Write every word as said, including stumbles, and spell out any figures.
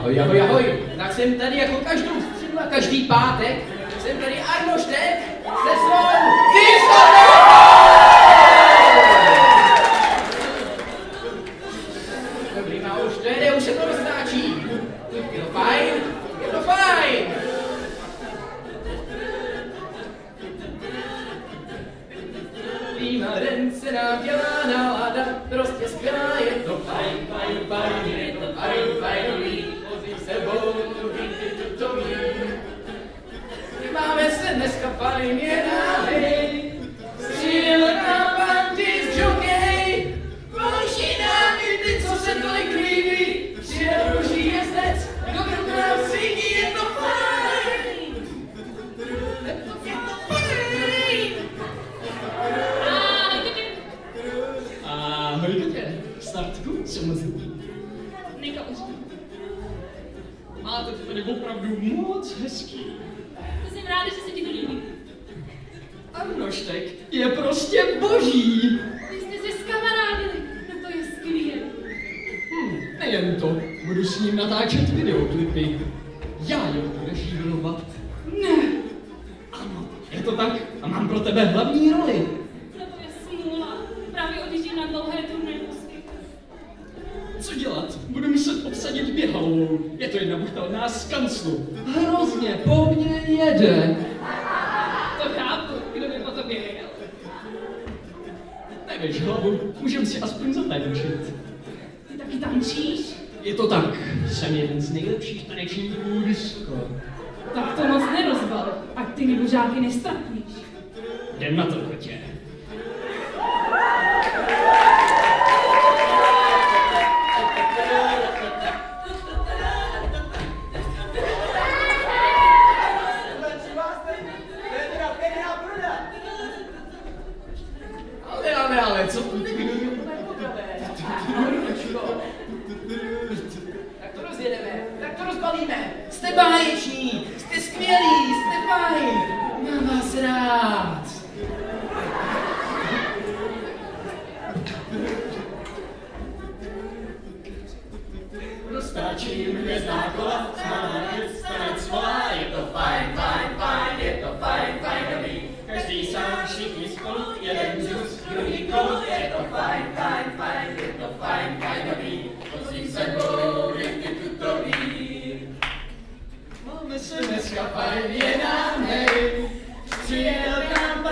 Ahoj, ahoj, ahoj. Tak jsem tady jako každou středu a každý pátek. Jsem tady Arnoštek se svou diskotékou! Dobrý, má už to jede, už se to roztáčí. Je to fajn, je to fajn. Týma den se nám dělá nálada, prostě skvělá, je to fajn, fajn, fajn, je to fajn, fajnový, vozím sebou, ty tutový. Máme se dneska fajn, je nádej, stříl nám bandy z jokej, pouští nám i ty, co se tolik líbí, přijel ruší jezdec, dobrou nám svítí, je to fajn, je to fajn. Ahoj, Katě, Startku, co mezi? Nekauřím. Máte to tady opravdu moc hezký. To jsem ráda, že se ti to líbí. Arnoštek je prostě boží. Vy jste se skamarádili, no to je skvělé. Hm, nejen to, budu s ním natáčet videoklipy. Já je budu režírovat. Ne. Ano, je to tak a mám pro tebe hlavní roli. No to je smůla. Právě odjíždím na dlouhé turné po světě. Co dělat? Budu muset obsadit běhalovou. Je to jedna buchtelná z kanclu. Hrozně po mně jede. To chápu, kdo by po tobě jel. Nevíš hlavu, můžem si aspoň zatančit. Ty taky tančíš? Je to tak, jsem jeden z nejlepších tanečníků disco. Tak to moc nerozbal, ať ty nebužáky nestrapníš. Jdem na to, Kotě. Ale, ale, ale, co to někdo je Tak to rozjedeme, tak to rozbalíme. Jste báječní, jste skvělí, jste fajn. Mám vás rád. Roztáčím hvězdná kola, tanec, tanec volá, je to fajn, fajn, fajn, je to fajn, fajnový. Každý sám, všichni spolu, jeden džus, druhý kolo, je to fajn, fajn, fajn, je to fajn, fajnový. Vozím sebou, je ty tutový. Máme se dneska fajn, je nám hej, přijel nám